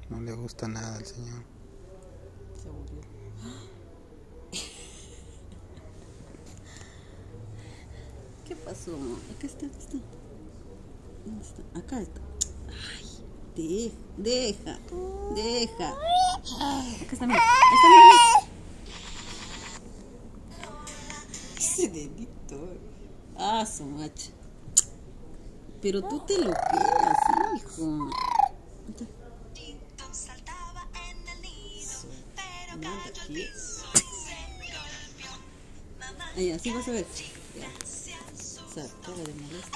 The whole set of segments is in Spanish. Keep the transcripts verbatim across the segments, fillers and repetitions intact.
No le gusta nada al señor. Se aburrió. ¿Qué pasó? Acá está, acá está. ¿Dónde está? Acá está. Ay, deja, deja, deja. Acá está, mira. Ahí está, mira, mira. Ese dedito. Ah, su macha. Pero tú te lo quedas, hijo. Nada aquí. Ahí, así vas a ver. Ya. O sea, cara de molesto.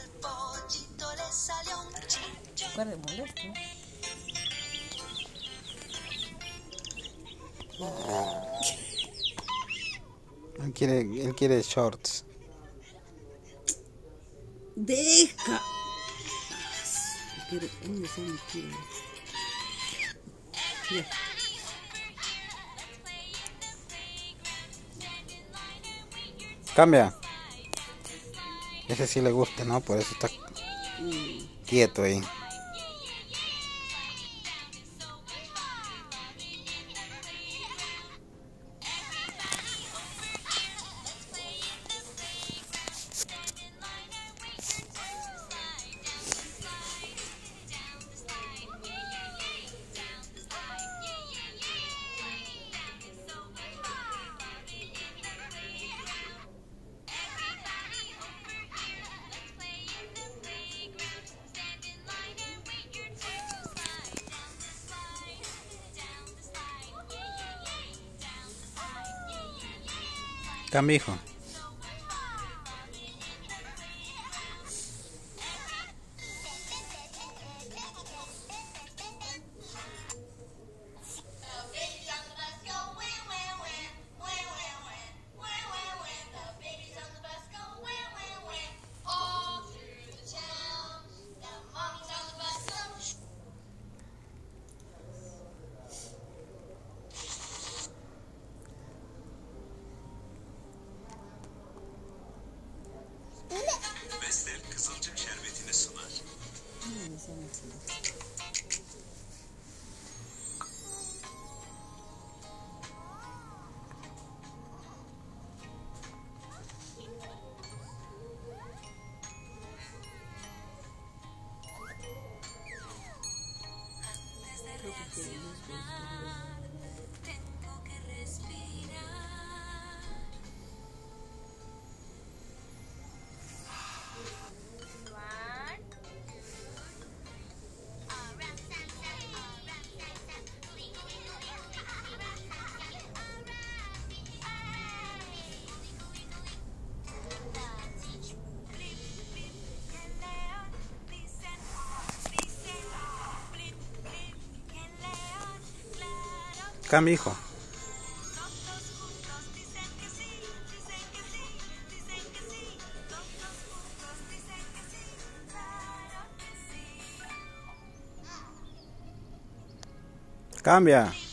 Cara de molesto. Él quiere, él quiere shorts. Deja. Pero, ¿dónde se ha metido? Ya. Cambia. Ese sí le gusta, ¿no? Por eso está Mm. quieto ahí. Cambia, hijo. Vestel Kızılcık şerbetini sunar. Tengo que respirar. Cambia, hijo. Cambia.